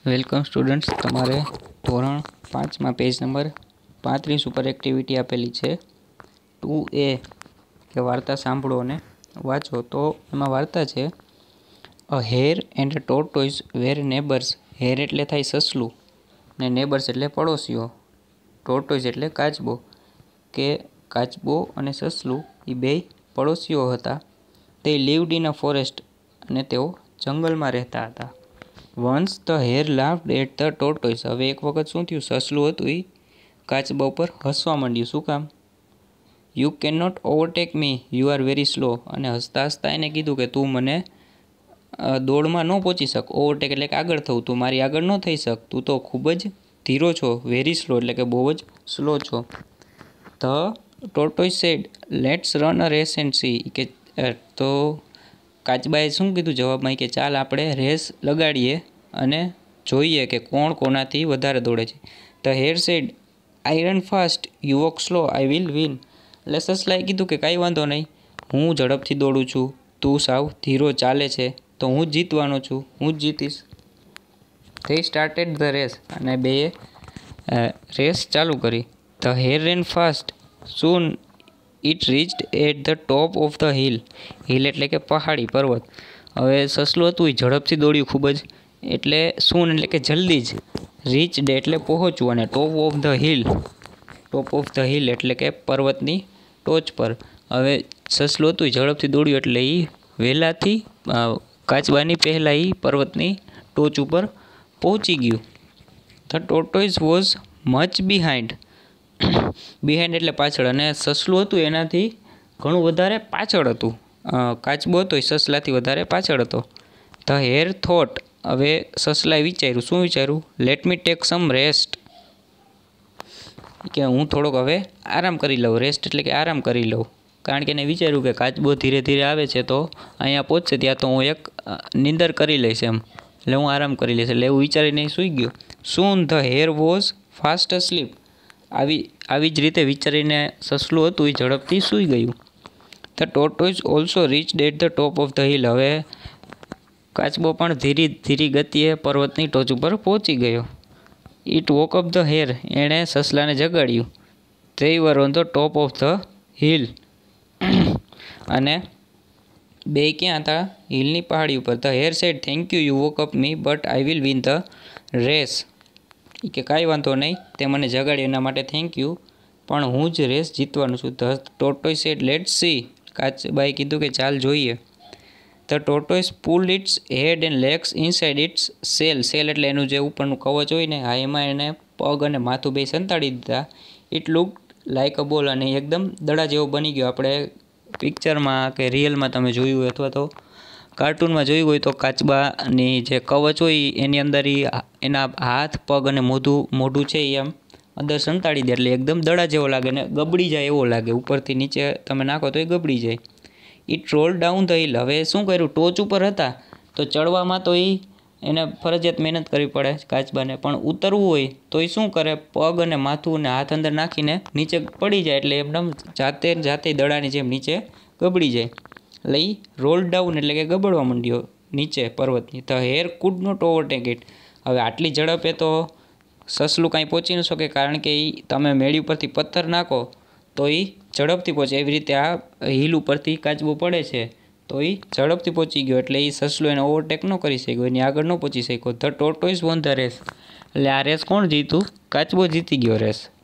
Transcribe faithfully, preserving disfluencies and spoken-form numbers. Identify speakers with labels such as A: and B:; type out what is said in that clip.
A: Welcome students, તમારે ધોરણ પાંચમાં પેજ નંબર પાંત્રીસ ઉપર એક્ટિવિટી આપેલી છે ટુ એ કે વાર્તા સાંભળો અને વાંચો. તો એમાં વાર્તા છે a hare and a tortoise were neighbours. Hare એટલે થાય સસલું ને નેબર્સ એટલે પડોશીઓ. ટોર્ટોઇઝ એટલે કાચબો, કે કાચબો અને સસલું એ બે પડોશીઓ હતા. તે લીવડ ઇન અ ફોરેસ્ટ, અને તેઓ જંગલમાં રહેતા હતા. Once the hare laughed at the tortoise. હવે એક વખત શું થયું, સસલું હતું એ કાચબા ઉપર હસવા માંડ્યું. શું કામ? You can not overtake me, you are very slow. અને હસતા હસતા એને કીધું કે તું મને દોડમાં ન પહોંચી શક. ઓવરટેક એટલે કે આગળ થવું, તું મારી આગળ ન થઈ શક, તું તો ખૂબ જ ધીરો છો. વેરી સ્લો એટલે કે બહુ જ સ્લો છો. The tortoise said let's run a race and see. કે તો કાચબાએ શું કીધું જવાબમાં, કે ચાલ આપણે રેસ લગાડીએ અને જોઈએ કે કોણ કોનાથી વધારે દોડે છે. The hare said I run fast, you walk slow, I will win. એટલે સસલાએ કીધું કે કાંઈ વાંધો નહીં, હું ઝડપથી દોડું છું, તું સાવ ધીરો ચાલે છે, તો હું જ જીતવાનો છું, હું જ જીતીશ. They started the race. અને બેએ રેસ ચાલુ કરી. The hare ran fast, soon it reached at the top of the hill. Hill એટલે કે પહાડી, પર્વત. હવે સસલું હતું એ ઝડપથી દોડ્યું ખૂબ જ, એટલે સૂન એટલે કે જલ્દી જ, રીચ્ડ એટલે પહોંચવું, અને top of the hill, top of the hill એટલે કે પર્વતની ટોચ પર. હવે સસલું હતું એ ઝડપથી દોડ્યું એટલે એ વહેલાથી કાચબાની પહેલાં એ પર્વતની ટોચ ઉપર પહોંચી ગયું. The tortoise was much behind. Behind એટલે પાછળ, અને સસલું હતું એનાથી ઘણું વધારે પાછળ હતું. કાચબો હતો એ સસલાથી વધારે પાછળ હતો. The hare thought. હવે સસલાએ વિચાર્યું. શું વિચાર્યું? Let me take some rest. કે હું થોડોક હવે આરામ કરી લઉં. રેસ્ટ એટલે કે આરામ કરી લઉં. કારણ કે એને વિચાર્યું કે કાચબો ધીરે ધીરે આવે છે, તો અહીંયા પહોંચશે ત્યાં તો હું એક નિંદર કરી લઈશ એમ, એટલે હું આરામ કરી લઈશ. એટલે એવું વિચારીને સૂઈ ગયો. Soon the hare was fast asleep. આવી આવી જ રીતે વિચારીને સસલું હતું એ ઝડપથી સૂઈ ગયું. The tortoise also reached at the top of the hill. હવે કાચબો પણ ધીરી ધીરી ગતિએ પર્વતની ટોચ ઉપર પહોંચી ગયો. It woke up the hare. એણે સસલાને જગાડ્યું. They were on the top of the hill. અને બે ક્યાં હતા? હિલની પહાડી ઉપર. The hare said thank you, you woke up me, but I will win the race. કે કાંઈ વાંધો નહીં, તે મને જગાડ્યું એના માટે થેન્ક યુ, પણ હું જ રેસ જીતવાનું છું. The tortoise said let's see. કાચબાએ કીધું કે ચાલ જોઈએ. The tortoise pulled its head and legs inside its shell. Shell એટલે એનું જે ઉપરનું કવચ હોય ને, હા, એમાં એને પગ અને માથું બે સંતાડી દીધા. ઇટ લુક લાઇક અ બોલ. અને એકદમ દડા જેવો બની ગયો. આપણે પિક્ચરમાં કે રિયલમાં તમે જોયું હોય અથવા તો કાર્ટૂનમાં જોયું હોય તો કાચબાની જે કવચ હોય એની અંદર એ એના હાથ, પગ અને મોઢું મોઢું છે એ આમ અંદર સંતાડી દે, એટલે એકદમ દડા જેવો લાગે ને ગબડી જાય એવો લાગે. ઉપરથી નીચે તમે નાખો તો એ ગબડી જાય. It roll down the hill. હવે શું કર્યું? ટોચ ઉપર હતા તો ચડવામાં તો એ એને ફરજિયાત મહેનત કરવી પડે કાચબાને, પણ ઉતરવું હોય તો એ શું કરે? પગ અને માથું અને હાથ અંદર નાખીને નીચે પડી જાય, એટલે એકદમ જાતે જાતે દડાની જેમ નીચે ગબડી જાય. એટલે એ રોલ ડાઉન એટલે કે ગબડવા માંડ્યો નીચે પર્વતની. The hare could not overtake it. હવે આટલી ઝડપે તો સસલું કાંઈ પહોંચી ન શકે, કારણ કે એ તમે મેળી ઉપરથી પથ્થર નાખો તો એ ઝડપથી પહોંચે. એવી રીતે આ હિલ ઉપરથી કાચબો પડે છે તો એ ઝડપથી પહોંચી ગયો, એટલે એ સસલું એને ઓવરટેક ન કરી શક્યો, એની આગળ ન પહોંચી શક્યો. The tortoise won the race. એટલે આ રેસ કોણ જીત્યું? કાચબો જીતી ગયો રેસ.